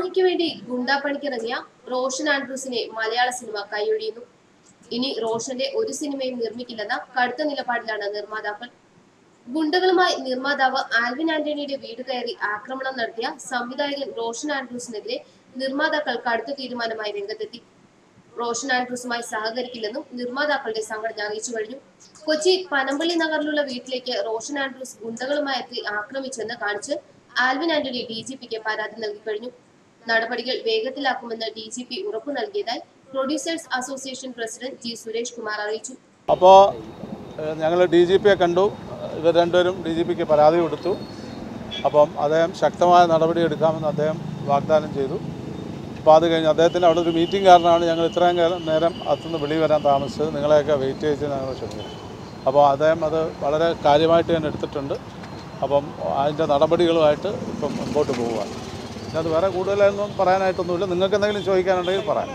ഭാവിക്ക് വേണ്ടി ഗുണ്ടാപ്പണിക്കിറങ്ങിയ റോഷൻ ആൻഡ്രൂസിനെ മലയാള സിനിമ കൈയൊഴിയുന്നു. ഇനി റോഷന്റെ ഒരു സിനിമയും നിർമ്മിക്കില്ലെന്ന കടുത്ത നിലപാടിലാണ് നിർമ്മാതാക്കൾ. ഗുണ്ടകളുമായി നിർമ്മാതാവ് ആൽവിൻ ആന്റണിയുടെ വീട് കയറി ആക്രമണം നടത്തിയ സംവിധായകൻ റോഷൻ ആൻഡ്രൂസിനെതിരെ നിർമ്മാതാക്കൾ കടുത്ത തീരുമാനമായി രംഗത്തെത്തി. റോഷൻ ആൻഡ്രൂസുമായി സഹകരിക്കില്ലെന്നും നിർമ്മാതാക്കളുടെ സംഘടന അറിയിച്ചു കഴിഞ്ഞു. കൊച്ചി പനമ്പള്ളി നഗറിലുള്ള വീട്ടിലേക്ക് റോഷൻ ആൻഡ്രൂസ് ഗുണ്ടകളുമായി എത്തി ആക്രമിച്ചെന്ന് കാണിച്ച് ആൽവിൻ ആന്റണി DGPക്ക് പരാതി നൽകി കഴിഞ്ഞു. നടപടികൾ വേഗത്തിലാക്കുമെന്ന് DGP ഉറപ്പു നൽകിയതായി producers association president G Suresh Kumar അറിയിച്ചു. അപ്പോൾ ഞങ്ങൾ DGPയെ കണ്ടു. ഇവർ രണ്ടുപേരും DGPക്ക് പരാതി കൊടുത്തു. അപ്പം അദ്ദേഹം ശക്തമായ നടപടി എടുക്കാമെന്ന് അദ്ദേഹം വാഗ്ദാനം ചെയ്തു. അപ്പോൾ അത് കഴിഞ്ഞ് അദ്ദേഹത്തിൻ്റെ അവിടെ ഒരു മീറ്റിംഗ് കാരണമാണ് ഞങ്ങൾ ഇത്രയും നേരം അത്തുനിന്ന് വെളി വരാൻ താമസിച്ചത്. നിങ്ങളെയൊക്കെ വെയിറ്റ് ചെയ്ത് ഞങ്ങൾ ക്ഷണിക്കുന്നു. അപ്പോൾ അദ്ദേഹം അത് വളരെ കാര്യമായിട്ട് തന്നെ എടുത്തിട്ടുണ്ട്. അപ്പം അതിൻ്റെ നടപടികളുമായിട്ട് ഇപ്പം മുമ്പോട്ട് പോവുകയാണ്. അത് വേറെ കൂടുതലൊന്നും പറയാനായിട്ടൊന്നുമില്ല. നിങ്ങൾക്ക് എന്തെങ്കിലും ചോദിക്കാനുണ്ടെങ്കിൽ പറയാം.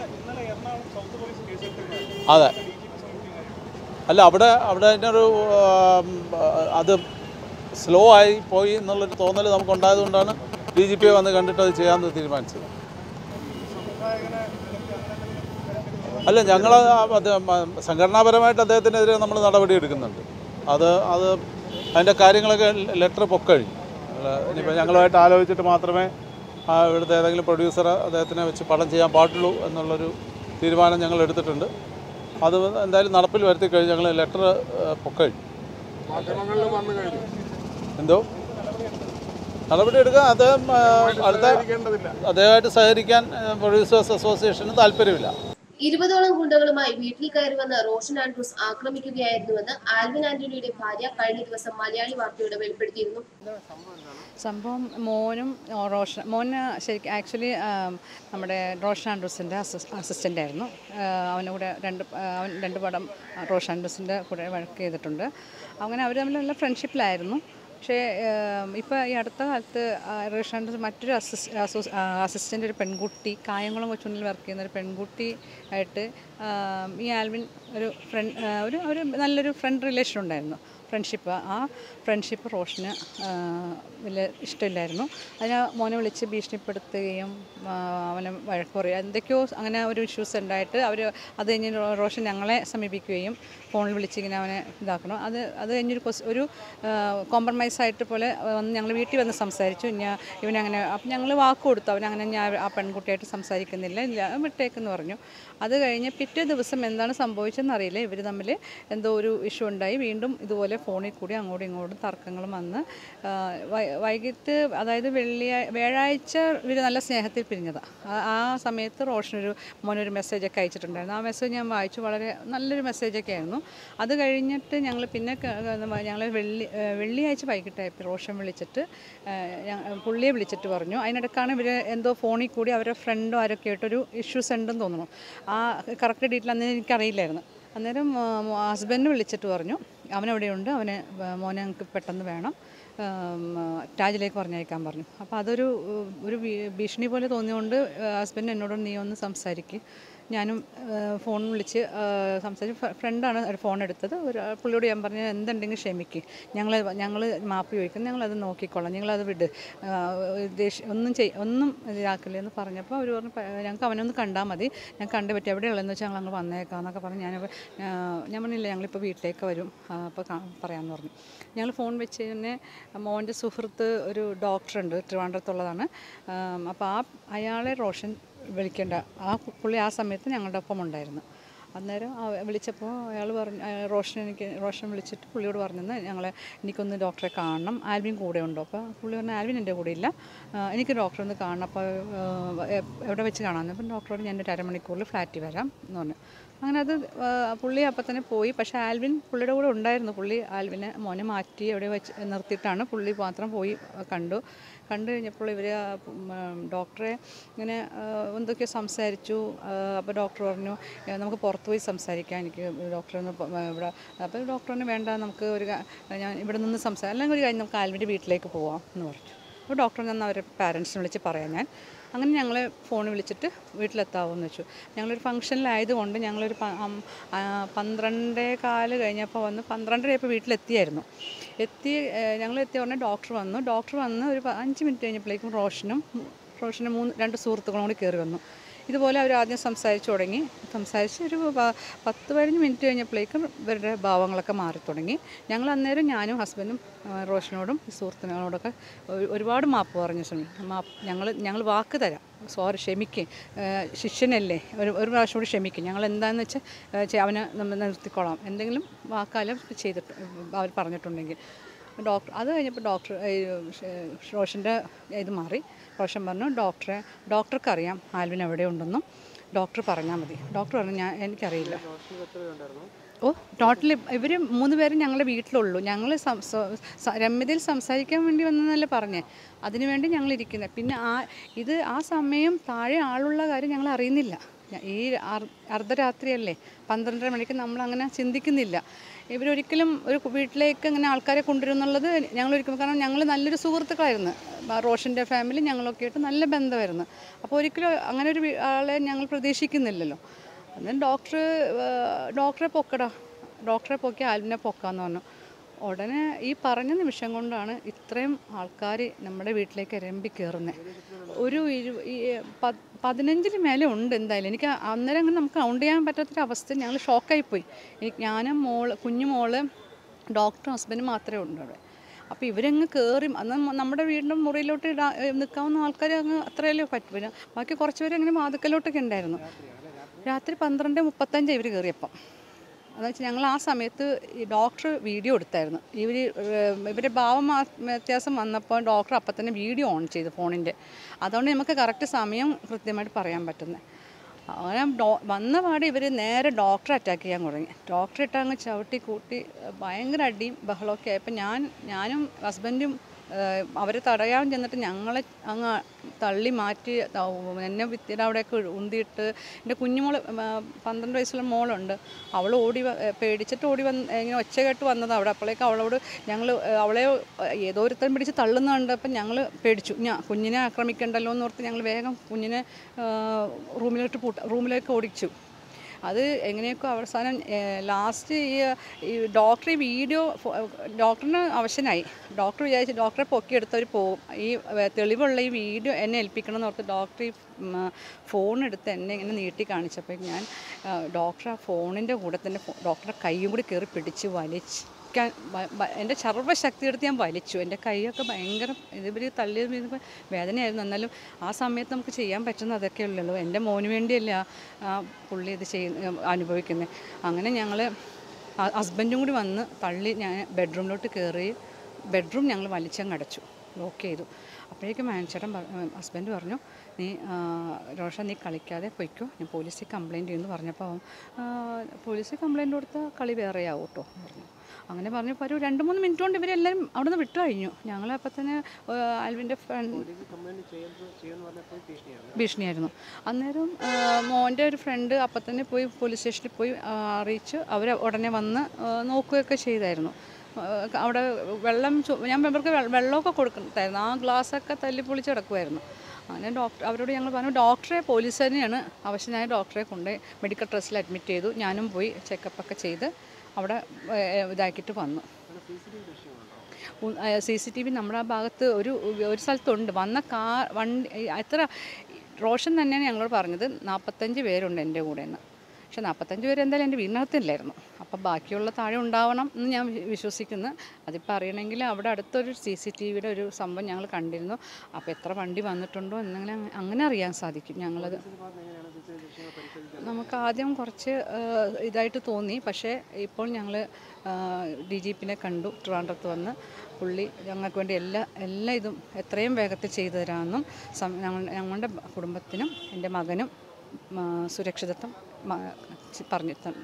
അതെ, അല്ല അവിടെ അതിനൊരു അത് സ്ലോ ആയി പോയി എന്നുള്ളൊരു തോന്നൽ നമുക്കുണ്ടായതുകൊണ്ടാണ് DGP വന്ന് കണ്ടിട്ട് അത് ചെയ്യാമെന്ന് തീരുമാനിച്ചത്. അല്ല, ഞങ്ങൾ സംഘടനാപരമായിട്ട് അദ്ദേഹത്തിനെതിരെ നമ്മൾ നടപടി എടുക്കുന്നുണ്ട്. അത് അതിൻ്റെ കാര്യങ്ങളൊക്കെ ലെറ്റർ പൊക്കഴിഞ്ഞു. ഇനിയിപ്പോൾ ഞങ്ങളുമായിട്ട് ആലോചിച്ചിട്ട് മാത്രമേ ഇവിടുത്തെ ഏതെങ്കിലും പ്രൊഡ്യൂസർ അദ്ദേഹത്തിനെ വെച്ച് പടം ചെയ്യാൻ പാടുള്ളൂ എന്നുള്ളൊരു തീരുമാനം ഞങ്ങൾ എടുത്തിട്ടുണ്ട്. അത് എന്തായാലും നടപ്പിൽ വരുത്തി കഴിഞ്ഞ് ഞങ്ങൾ ലെറ്റർ പൊക്കഴിഞ്ഞു. എന്തോ നടപടി എടുക്കാൻ അദ്ദേഹമായിട്ട് സഹകരിക്കാൻ പ്രൊഡ്യൂസേഴ്സ് അസോസിയേഷന് താല്പര്യമില്ല. 20ഓളം ഗുണ്ടകളുമായി വീട്ടിൽ കയറി വന്ന് റോഷൻ ആൻഡ്രൂസ് ആക്രമിക്കുകയായിരുന്നുവെന്ന് ആൽവിൻ ആന്റണിയുടെ ഭാര്യ കഴിഞ്ഞ ദിവസം മലയാളി വാർത്തയോട് വെളിപ്പെടുത്തിയിരുന്നു. സംഭവം മോന് ശരിക്കും ആക്ച്വലി നമ്മുടെ റോഷൻ ആൻഡ്രൂസിൻ്റെ അസിസ്റ്റൻ്റ് ആയിരുന്നു. അവനൂടെ രണ്ട് പടം റോഷൻ ആൻഡ്രൂസിൻ്റെ കൂടെ വർക്ക് ചെയ്തിട്ടുണ്ട്. അങ്ങനെ അവർ തമ്മിലുള്ള ഫ്രണ്ട്ഷിപ്പിലായിരുന്നു. പക്ഷേ ഇപ്പോൾ ഈ അടുത്ത കാലത്ത് റോഷൻ മറ്റൊരു അസിസ്റ്റൻ്റ് ഒരു പെൺകുട്ടി, കായംകുളം കൊച്ചുണ്ണിൽ വർക്ക് ചെയ്യുന്ന ഒരു പെൺകുട്ടി ആയിട്ട് ഈ ആൽവിൻ ഒരു നല്ലൊരു ഫ്രണ്ട് റിലേഷൻ ഉണ്ടായിരുന്നു. ആ ഫ്രണ്ട്ഷിപ്പ് റോഷന് വലിയ ഇഷ്ടമില്ലായിരുന്നു. അതിനെ മോനെ വിളിച്ച് ഭീഷണിപ്പെടുത്തുകയും അവനെ വഴക്ക് പറയുക, എന്തൊക്കെയോ അങ്ങനെ ഒരു ഇഷ്യൂസ് ഉണ്ടായിട്ട് അത് കഴിഞ്ഞ് റോഷൻ ഞങ്ങളെ സമീപിക്കുകയും ഫോണിൽ വിളിച്ചിങ്ങനെ അവനെ ഇതാക്കണം. അത് കഴിഞ്ഞൊരു കോംപ്രമൈസായിട്ട് പോലെ വന്ന് ഞങ്ങൾ വീട്ടിൽ വന്ന് സംസാരിച്ചു. ഇവനങ്ങനെ അപ്പം ഞങ്ങൾ വാക്ക് കൊടുത്തു, അവനങ്ങനെ ഞാൻ ആ പെൺകുട്ടിയായിട്ട് സംസാരിക്കുന്നില്ല, വിട്ടേക്കെന്ന് പറഞ്ഞു. അത് കഴിഞ്ഞ് പിറ്റേ ദിവസം എന്താണ് സംഭവിച്ചതെന്ന് അറിയില്ല. ഇവർ തമ്മിൽ എന്തോ ഒരു ഇഷ്യൂ ഉണ്ടായി. വീണ്ടും ഇതുപോലെ ഫോണിൽ കൂടി അങ്ങോട്ടും ഇങ്ങോട്ടും തർക്കങ്ങളും വന്ന് വൈകിട്ട്, അതായത് വ്യാഴാഴ്ച ഇവർ നല്ല സ്നേഹത്തിൽ പിരിഞ്ഞതാണ്. ആ സമയത്ത് മോനൊരു മെസ്സേജൊക്കെ അയച്ചിട്ടുണ്ടായിരുന്നു. ആ മെസ്സേജ് ഞാൻ വായിച്ചു. വളരെ നല്ലൊരു മെസ്സേജൊക്കെ ആയിരുന്നു. അത് കഴിഞ്ഞിട്ട് ഞങ്ങൾ വെള്ളിയാഴ്ച വൈകിട്ടായപ്പോൾ റോഷൻ പുള്ളിയെ വിളിച്ചിട്ട് പറഞ്ഞു. അതിനിടയ്ക്കാണ് ഇവർ എന്തോ ഫോണിൽ കൂടി അവരുടെ ഫ്രണ്ടും ആരൊക്കെ ആയിട്ടൊരു ഇഷ്യൂസ് ഉണ്ടെന്ന് തോന്നുന്നു. ആ കറക്റ്റ് ഡീറ്റെയിൽ അന്ന് എനിക്കറിയില്ലായിരുന്നു. അന്നേരം ഹസ്ബൻഡ് വിളിച്ചിട്ട് പറഞ്ഞു അവനെവിടെയുണ്ട്, മോനെ ഞങ്ങൾക്ക് പെട്ടെന്ന് വേണം, രാജിലേക്ക് പറഞ്ഞയക്കാൻ പറഞ്ഞു. അപ്പോൾ അതൊരു ഭീഷണി പോലെ തോന്നിയുകൊണ്ട് ഹസ്ബൻഡ് എന്നോട് നീ ഒന്ന് സംസാരിക്കുക. ഞാനും ഫോൺ വിളിച്ച് സംസാരിച്ച് ഫ്രണ്ടാണ് ഫോൺ എടുത്തത്. പുള്ളിയോട് ഞാൻ പറഞ്ഞു എന്തുണ്ടെങ്കിൽ ക്ഷമിക്കുക, ഞങ്ങൾ മാപ്പ് ചോദിക്കും, ഞങ്ങളത് നോക്കിക്കൊള്ളാം, ഞങ്ങളത് വിട്, ഒന്നും ഇതാക്കില്ല എന്ന് പറഞ്ഞപ്പോൾ അവർ പറഞ്ഞു ഞങ്ങൾക്ക് അവനൊന്ന് കണ്ടാൽ മതി, ഞാൻ കണ്ടു പറ്റി എവിടെയുള്ളതെന്ന് വെച്ചാൽ ഞങ്ങൾ വന്നേക്കാം എന്നൊക്കെ പറഞ്ഞ് ഞാൻ പറഞ്ഞില്ല ഞങ്ങളിപ്പോൾ വീട്ടിലേക്ക് വരും, അപ്പോൾ പറയാമെന്ന് പറഞ്ഞു. ഞങ്ങൾ ഫോൺ വെച്ച് തന്നെ മോൻ്റെ സുഹൃത്ത് ഒരു ഡോക്ടറുണ്ട്, ട്രിവാൻഡ്രത്തുള്ളതാണ്. അപ്പോൾ അയാളെ റോഷൻ വിളിക്കേണ്ട, പുള്ളി ആ സമയത്ത് ഞങ്ങളുടെ ഒപ്പം ഉണ്ടായിരുന്നു. അന്നേരം വിളിച്ചപ്പോൾ അയാൾ പറഞ്ഞു, റോഷൻ വിളിച്ചിട്ട് പുള്ളിയോട് പറഞ്ഞെന്ന് എനിക്കൊന്ന് ഡോക്ടറെ കാണണം, ആൽവിൻ കൂടെ ഉണ്ടോ? അപ്പോൾ പുള്ളി പറഞ്ഞു ആൽവിൻ എൻ്റെ കൂടെ ഇല്ല, എനിക്ക് ഡോക്ടറെ ഒന്ന് കാണണം, അപ്പോൾ എവിടെ വെച്ച് കാണാമെന്ന്. അപ്പം ഡോക്ടറോട് ഞാൻ ഒരു അരമണിക്കൂറിൽ ഫ്ലാറ്റിൽ വരാം എന്ന് പറഞ്ഞു. അങ്ങനെ പുള്ളി അപ്പം തന്നെ പോയി. പക്ഷേ ആൽവിൻ പുള്ളിയുടെ കൂടെ ഉണ്ടായിരുന്നു. പുള്ളി മോനെ മാറ്റി എവിടെ വെച്ച് നിർത്തിയിട്ടാണ് പുള്ളി മാത്രം പോയി കണ്ടു കഴിഞ്ഞപ്പോൾ ഇവർ ഡോക്ടറെ ഇങ്ങനെ എന്തൊക്കെയോ സംസാരിച്ചു. അപ്പോൾ ഡോക്ടർ പറഞ്ഞു നമുക്ക് പുറത്ത് പോയി സംസാരിക്കാം, എനിക്ക് ഡോക്ടറെ ഇവിടെ. അപ്പോൾ ഡോക്ടറിന് വേണ്ട, നമുക്ക് ഞാൻ ഇവിടെ നിന്ന് അല്ലെങ്കിൽ ഒരു കാര്യം നമുക്ക് ആൽവിൻ്റെ വീട്ടിലേക്ക് പോവാം എന്ന് പറഞ്ഞു. അപ്പോൾ ഡോക്ടർ അവരുടെ പാരൻസിനെ വിളിച്ച് പറയാം ഞാൻ. അങ്ങനെ ഞങ്ങൾ ഫോൺ വിളിച്ചിട്ട് വീട്ടിലെത്താവുമെന്ന് വെച്ചു. ഞങ്ങളൊരു ഫംഗ്ഷനിലായതുകൊണ്ട് ഞങ്ങളൊരു 12:15 കഴിഞ്ഞപ്പോൾ വന്ന് 12:30 വീട്ടിലെത്തിയായിരുന്നു. ഞങ്ങളെത്തിയ ഉടനെ ഡോക്ടർ വന്നു ഒരു 5 മിനിറ്റ് കഴിഞ്ഞപ്പോഴേക്കും റോഷൻ്റെ രണ്ട് സുഹൃത്തുക്കളും കൂടി കയറി വന്നു. ഇതുപോലെ അവർ ആദ്യം സംസാരിച്ച് തുടങ്ങി. സംസാരിച്ച് ഒരു 10-15 മിനിറ്റ് കഴിഞ്ഞപ്പോഴേക്കും ഇവരുടെ ഭാവങ്ങളൊക്കെ മാറി തുടങ്ങി. ഞങ്ങൾ അന്നേരം ഞാനും ഹസ്ബൻഡും റോഷനോടും സുഹൃത്തുക്കളോടൊക്കെ ഒരുപാട് മാപ്പ് പറഞ്ഞു ഞങ്ങൾ വാക്ക് തരാം, സോറി, ക്ഷമിക്കും, ശിഷ്യനല്ലേ, ഒരു പ്രാവശ്യം കൂടി ക്ഷമിക്കും, ഞങ്ങൾ എന്താണെന്ന് വെച്ചാൽ അവനെ നമ്മൾ നിർത്തിക്കോളാം, എന്തെങ്കിലും വാക്കാലം ചെയ്തിട്ട് അവർ പറഞ്ഞിട്ടുണ്ടെങ്കിൽ. ഡോക്ടർ അത് കഴിഞ്ഞപ്പോൾ റോഷൻ്റെ ഇത് മാറി. റോഷൻ പറഞ്ഞു ഡോക്ടർക്ക് അറിയാം ആൽവിൻ എവിടെ ഉണ്ടെന്നും, ഡോക്ടർ പറഞ്ഞാൽ മതി. ഡോക്ടർ പറഞ്ഞു എനിക്കറിയില്ല. ടോട്ടലി ഇവർ 3 പേരും ഞങ്ങളുടെ വീട്ടിലുള്ളൂ. ഞങ്ങൾ രമ്യതയിൽ സംസാരിക്കാൻ വേണ്ടി വന്നതല്ലേ പറഞ്ഞേ, അതിനുവേണ്ടി ഞങ്ങൾ ഇരിക്കുന്നത്. പിന്നെ ആ സമയം താഴെ ആളുള്ള കാര്യം ഞങ്ങൾ അറിയുന്നില്ല. ഈ അർദ്ധരാത്രിയല്ലേ, 12:30 മണിക്ക് നമ്മളങ്ങനെ ചിന്തിക്കുന്നില്ല. ഇവരൊരിക്കലും ഒരു വീട്ടിലേക്ക് അങ്ങനെ ആൾക്കാരെ കൊണ്ടുവരുന്നുള്ളത് ഞങ്ങളൊരിക്കലും, കാരണം ഞങ്ങൾ നല്ലൊരു സുഹൃത്തുക്കളായിരുന്നു. റോഷൻ്റെ ഫാമിലി ഞങ്ങളൊക്കെ ആയിട്ട് നല്ല ബന്ധമായിരുന്നു. അപ്പോൾ ഒരിക്കലും അങ്ങനെ ഒരു ആളെ ഞങ്ങൾ പ്രതീക്ഷിക്കുന്നില്ലല്ലോ. അന്നേരം ഡോക്ടറെ പൊക്കി ആൽവിനെ പൊക്കാന്ന് പറഞ്ഞു. ഉടനെ ഈ പറഞ്ഞ നിമിഷം കൊണ്ടാണ് ഇത്രയും ആൾക്കാർ നമ്മുടെ വീട്ടിലേക്ക് ഇരമ്പി കയറുന്നത്. ഒരു 15 മേലെ ഉണ്ട് എന്തായാലും. എനിക്ക് അന്നേരം അങ്ങനെ നമുക്ക് കൗണ്ട് ചെയ്യാൻ പറ്റാത്തൊരവസ്ഥ, ഞങ്ങൾ ഷോക്കായിപ്പോയി. ഞാനും കുഞ്ഞുമോള് ഡോക്ടറും ഹസ്ബൻഡും മാത്രമേ ഉണ്ട് അവിടെ. അപ്പോൾ ഇവരങ്ങ് കയറി അന്ന് നമ്മുടെ വീടിൻ്റെ മുറിയിലോട്ട് നിൽക്കാവുന്ന ആൾക്കാർ അങ്ങ് അത്രയല്ലേ പറ്റും. പിന്നെ ബാക്കി കുറച്ച് പേര് അങ്ങനെ വാതിക്കലോട്ടൊക്കെ ഉണ്ടായിരുന്നു. രാത്രി 12:35 ഇവർ കയറിയപ്പം. അതെന്ന് വെച്ചാൽ ഞങ്ങൾ ആ സമയത്ത് ഈ ഡോക്ടർ വീഡിയോ എടുത്തായിരുന്നു. ഇവരുടെ ഭാവം വ്യത്യാസം വന്നപ്പോൾ ഡോക്ടർ അപ്പം തന്നെ വീഡിയോ ഓൺ ചെയ്തു ഫോണിൻ്റെ. അതുകൊണ്ട് നമുക്ക് കറക്റ്റ് സമയം കൃത്യമായിട്ട് പറയാൻ പറ്റുന്നത്. അങ്ങനെ വന്ന പാടെ ഇവർ നേരെ ഡോക്ടറെ അറ്റാക്ക് ചെയ്യാൻ തുടങ്ങി. ഡോക്ടറെ ഇട്ട് അങ്ങ് ചവിട്ടി കൂട്ടി ഭയങ്കര അടിയും ബഹളമൊക്കെ ആയപ്പോൾ ഞാനും ഹസ്ബൻഡും അവരെ തടയാൻ ചെന്നിട്ട് ഞങ്ങളെ അങ്ങ് തള്ളി മാറ്റി എന്നെ ഭിത്തിയുടെ അവിടെയൊക്കെ ഉന്തിയിട്ട്. എൻ്റെ കുഞ്ഞുമോൾ 12 വയസ്സുള്ള മോളുണ്ട്, അവൾ പേടിച്ചിട്ട് ഓടി ഇങ്ങനെ ഒച്ച കേട്ട് വന്നത് അവിടെ. അപ്പോഴേക്കും അവളെ ഏതോ ഒരുത്തരം പിടിച്ച് തള്ളുന്ന കണ്ടപ്പം ഞങ്ങൾ പേടിച്ചു. കുഞ്ഞിനെ ആക്രമിക്കണ്ടല്ലോ എന്നോർത്ത് ഞങ്ങൾ വേഗം കുഞ്ഞിനെ റൂമിലേക്ക് ഓടിച്ചു. അത് എങ്ങനെയൊക്കെ അവസാനം ലാസ്റ്റ് ഈ ഡോക്ടർ ഈ വീഡിയോ ഡോക്ടറിന് അവശനായി. ഡോക്ടർ വിചാരിച്ച് ഡോക്ടറെ പൊക്കിയെടുത്തവർ പോകും, ഈ തെളിവുള്ള ഈ വീഡിയോ എന്നെ ഏൽപ്പിക്കണം എന്ന് ഓർത്ത് ഡോക്ടർ ഈ ഫോൺ എടുത്ത് എന്നെ ഇങ്ങനെ നീട്ടി കാണിച്ചപ്പോൾ ഞാൻ ഡോക്ടർ ആ ഫോണിൻ്റെ കൂടെ തന്നെ ഡോക്ടറുടെ കൈയും കൂടി കയറി പിടിച്ച് എൻ്റെ സർവ്വശക്തി എടുത്ത് ഞാൻ വലിച്ചു. എൻ്റെ കൈയൊക്കെ ഭയങ്കര ഇവർ തള്ളിയത് വേദനയായിരുന്നു. എന്നാലും ആ സമയത്ത് നമുക്ക് ചെയ്യാൻ പറ്റുന്ന അതൊക്കെ ഉള്ളൂ. എൻ്റെ മോന് വേണ്ടിയല്ല പുള്ളി ഇത് അനുഭവിക്കുന്നത്. അങ്ങനെ ഞങ്ങൾ ഹസ്ബൻഡും കൂടി വന്ന് തള്ളി ഞാൻ ബെഡ്റൂമിലോട്ട് കയറി. ബെഡ്റൂം ഞങ്ങൾ വലിച്ചങ്ങ് അടച്ചു, ലോക്ക് ചെയ്തു. അപ്പോഴേക്കും ഹസ്ബൻഡ് പറഞ്ഞു, റോഷൻ നീ കളിക്കാതെ പൊയ്ക്കോ, ഞാൻ പോലീസിൽ കംപ്ലയിൻറ്റ് ചെയ്യുമെന്ന് പറഞ്ഞപ്പോൾ പോലീസിൽ കംപ്ലയിൻറ്റ് കൊടുത്താൽ കളി വേറെയാവും കേട്ടോ എന്ന് പറഞ്ഞു. അങ്ങനെ പറഞ്ഞപ്പോൾ ഒരു 2-3 മിനിറ്റ് കൊണ്ട് ഇവരെല്ലാവരും അവിടെ നിന്ന് വിട്ടു കഴിഞ്ഞു. ഞങ്ങളപ്പോൾ തന്നെ ആൽവിൻ്റെ ഭീഷണിയായിരുന്നു. അന്നേരം മോൻ്റെ ഒരു ഫ്രണ്ട് അപ്പം തന്നെ പോയി പോലീസ് സ്റ്റേഷനിൽ പോയി അറിയിച്ച് അവർ ഉടനെ വന്ന് നോക്കുകയൊക്കെ ചെയ്തായിരുന്നു. അവിടെ ഞാൻ ഇവർക്ക് വെള്ളമൊക്കെ കൊടുക്കുന്നതായിരുന്നു. ആ ഗ്ലാസ്സൊക്കെ തല്ലിപ്പൊളിച്ച് കിടക്കുമായിരുന്നു. അങ്ങനെ അവരോട് ഞങ്ങൾ പറഞ്ഞു, ഡോക്ടറെ പോലീസ് തന്നെയാണ് അവശനായ ഡോക്ടറെ കൊണ്ട് മെഡിക്കൽ ട്രസ്റ്റിൽ അഡ്മിറ്റ് ചെയ്തു. ഞാനും പോയി ചെക്കപ്പൊക്കെ ചെയ്ത് അവിടെ ഇതാക്കിയിട്ട് വന്നു. CCTV നമ്മുടെ ആ ഭാഗത്ത് ഒരു സ്ഥലത്തുണ്ട്. വന്ന വണ്ടി എത്ര റോഷൻ തന്നെയാണ് ഞങ്ങളോട് പറഞ്ഞത് 45 പേരുണ്ട് എൻ്റെ കൂടെ എന്ന്. പക്ഷെ 45 പേര് എന്തായാലും എൻ്റെ വീടിനകത്തില്ലായിരുന്നു. അപ്പം ബാക്കിയുള്ള താഴെ ഉണ്ടാവണം എന്ന് ഞാൻ വിശ്വസിക്കുന്നു. അതിപ്പോൾ അറിയണമെങ്കിൽ അവിടെ അടുത്തൊരു CCTVയുടെ ഒരു സംഭവം ഞങ്ങൾ കണ്ടിരുന്നു. അപ്പോൾ എത്ര വണ്ടി വന്നിട്ടുണ്ടോ എന്നെങ്കിലും അങ്ങനെ അറിയാൻ സാധിക്കും. ഞങ്ങളത് നമുക്ക് ആദ്യം കുറച്ച് ഇതായിട്ട് തോന്നി. പക്ഷേ ഇപ്പോൾ ഞങ്ങൾ DGPനെ കണ്ടു, ട്രിവാൻഡ്രത്ത് വന്ന്. പുള്ളി ഞങ്ങൾക്ക് വേണ്ടി എല്ലാ ഇതും എത്രയും വേഗത്തിൽ ചെയ്തു തരാമെന്നും ഞങ്ങളുടെ കുടുംബത്തിനും എൻ്റെ മകനും സുരക്ഷിതത്വം പറഞ്ഞു തന്നു.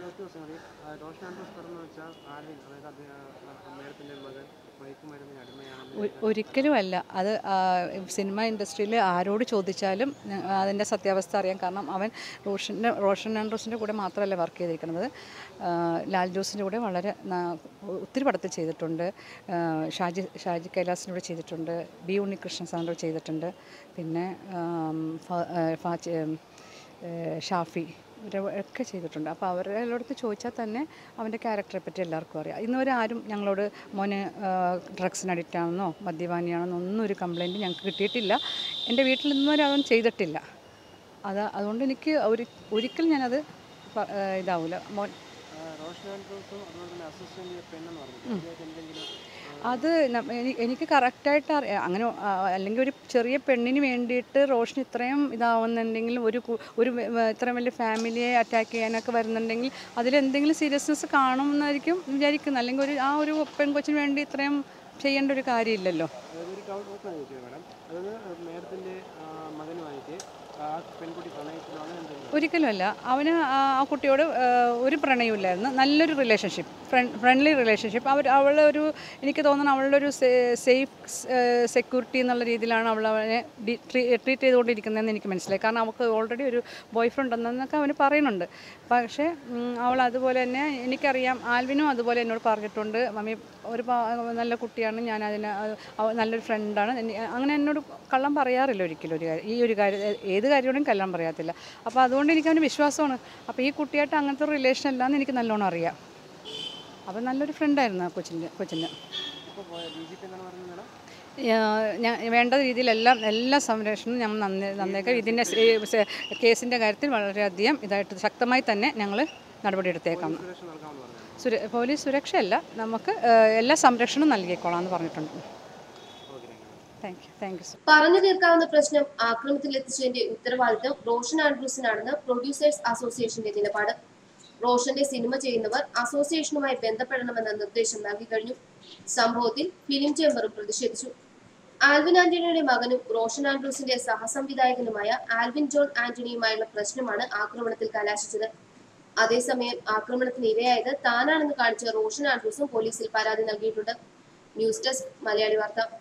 ഒരിക്കലുമല്ല. അത് സിനിമ ഇൻഡസ്ട്രിയിൽ ആരോട് ചോദിച്ചാലും അതിൻ്റെ സത്യാവസ്ഥ അറിയാം. കാരണം അവൻ റോഷൻ ആൻഡ്രൂസിൻ്റെ കൂടെ മാത്രമല്ല വർക്ക് ചെയ്തിരിക്കുന്നത്, ലാൽ ജോസിൻ്റെ കൂടെ ഒത്തിരി പടത്തിൽ ചെയ്തിട്ടുണ്ട്. ഷാജി കൈലാസിൻ്റെ കൂടെ ചെയ്തിട്ടുണ്ട്. B ഉണ്ണികൃഷ്ണൻ സാറിൻ്റെ കൂടെ ചെയ്തിട്ടുണ്ട്. പിന്നെ ഷാഫി, ഒക്കെ ചെയ്തിട്ടുണ്ട്. അപ്പോൾ അവരുടെ ചോദിച്ചാൽ തന്നെ അവൻ്റെ ക്യാരക്ടറെ പറ്റി എല്ലാവർക്കും അറിയാം. ഇന്നുവരെ ആരും ഞങ്ങളോട് മോന് ഡ്രഗ്സിന് അഡിക്റ്റ് ആണെന്നോ മദ്യപാനിയാണെന്നോ ഒന്നും ഒരു കംപ്ലയിൻറ്റ് ഞങ്ങൾക്ക് കിട്ടിയിട്ടില്ല. എൻ്റെ വീട്ടിൽ ഇന്നുവരെ അവൻ ചെയ്തിട്ടില്ല. അതുകൊണ്ട് എനിക്ക് ഒരിക്കലും ഞാനത് ഇതാവില്ല. മോൻ അത് എനിക്ക് കറക്റ്റായിട്ട് അറിയാം. അങ്ങനെ അല്ലെങ്കിൽ ഒരു ചെറിയ പെണ്ണിന് വേണ്ടിയിട്ട് റോഷൻ ഇത്രയും ഇതാവുന്നുണ്ടെങ്കിൽ ഒരു ഇത്രയും വലിയ ഫാമിലിയെ അറ്റാക്ക് ചെയ്യാനൊക്കെ വരുന്നുണ്ടെങ്കിൽ അതിലെന്തെങ്കിലും സീരിയസ്നെസ് കാണുമെന്നായിരിക്കും വിചാരിക്കുന്നത്. അല്ലെങ്കിൽ ഒരു പെൺകൊച്ചിന് വേണ്ടി ഇത്രയും ചെയ്യേണ്ട ഒരു കാര്യമില്ലല്ലോ. ഒരിക്കലുമല്ല. അവന് ആ കുട്ടിയോട് ഒരു പ്രണയമില്ലായിരുന്നു. നല്ലൊരു റിലേഷൻഷിപ്പ്, ഫ്രണ്ട്ലി റിലേഷൻഷിപ്പ്. അവളൊരു എനിക്ക് തോന്നുന്നു അവളുടെ ഒരു സേഫ് സെക്യൂരിറ്റി എന്നുള്ള രീതിയിലാണ് അവളവനെ ട്രീറ്റ് ചെയ്തുകൊണ്ടിരിക്കുന്നതെന്ന് എനിക്ക് മനസ്സിലായി. കാരണം അവൾക്ക് ഓൾറെഡി ഒരു ബോയ് ഫ്രണ്ട് ഉണ്ടെന്നൊക്കെ അവന് പറയുന്നുണ്ട്. പക്ഷേ അവൾ അതുപോലെ തന്നെ എനിക്കറിയാം. ആൽവിനും അതുപോലെ എന്നോട് പറഞ്ഞിട്ടുണ്ട്, മമ്മി ഒരു നല്ല കുട്ടിയാണ്, ഞാൻ നല്ലൊരു ഫ്രണ്ടാണ്. അങ്ങനെ എന്നോട് കള്ളം പറയാറില്ല ഒരിക്കലും. ഒരു കാര്യം ഏത് കാര്യത്തോടും കള്ളം പറയാത്തില്ല. അപ്പോൾ അതുകൊണ്ട് എനിക്ക് അവന് വിശ്വാസമാണ്. അപ്പോൾ ഈ കുട്ടിയായിട്ട് അങ്ങനത്തെ ഒരു റിലേഷൻ അല്ലാന്ന് എനിക്ക് നല്ലോണം അറിയാം. അപ്പം നല്ലൊരു ഫ്രണ്ടായിരുന്നു ആ കൊച്ചിൻ്റെ. വേണ്ട രീതിയിലെല്ലാം എല്ലാ സംരക്ഷണവും ഞങ്ങൾ നന്നേക്കാം. ഇതിൻ്റെ കേസിൻ്റെ കാര്യത്തിൽ വളരെയധികം ഇതായിട്ട് ശക്തമായി തന്നെ ഞങ്ങൾ നടപടിയെടുത്തേക്കാം. പോലീസ് സുരക്ഷയല്ല, നമുക്ക് എല്ലാ സംരക്ഷണവും നൽകിക്കോളാം എന്ന് പറഞ്ഞിട്ടുണ്ട്. Thank you. പറഞ്ഞു തീർക്കാവുന്ന പ്രശ്നം ആക്രമണത്തിലെത്തിച്ചതിന്റെ ഉത്തരവാദിത്തം റോഷൻ ആൻഡ്രൂസിനാണെന്ന് പ്രൊഡ്യൂസേഴ്സ് അസോസിയേഷന്റെ നിലപാട്. റോഷന്റെ സിനിമ ചെയ്യുന്നവർ അസോസിയേഷനുമായി ബന്ധപ്പെടണമെന്ന നിർദ്ദേശം നൽകി കഴിഞ്ഞു. സംഭവത്തിൽ ഫിലിം ചേംബറും പ്രതിഷേധിച്ചു. ആൽവിൻ ആന്റണിയുടെ മകനും റോഷൻ ആൻഡ്രൂസിന്റെ സഹസംവിധായകനുമായ ആൽവിൻ ജോൺ ആന്റണിയുമായുള്ള പ്രശ്നമാണ് ആക്രമണത്തിൽ കലാശിച്ചത്. അതേസമയം ആക്രമണത്തിന് ഇരയായത് താനാണെന്ന് കാണിച്ച് റോഷൻ ആൻഡ്രൂസും പോലീസിൽ പരാതി നൽകിയിട്ടുണ്ട്. ന്യൂസ് ഡെസ്ക് മലയാളി വാർത്ത.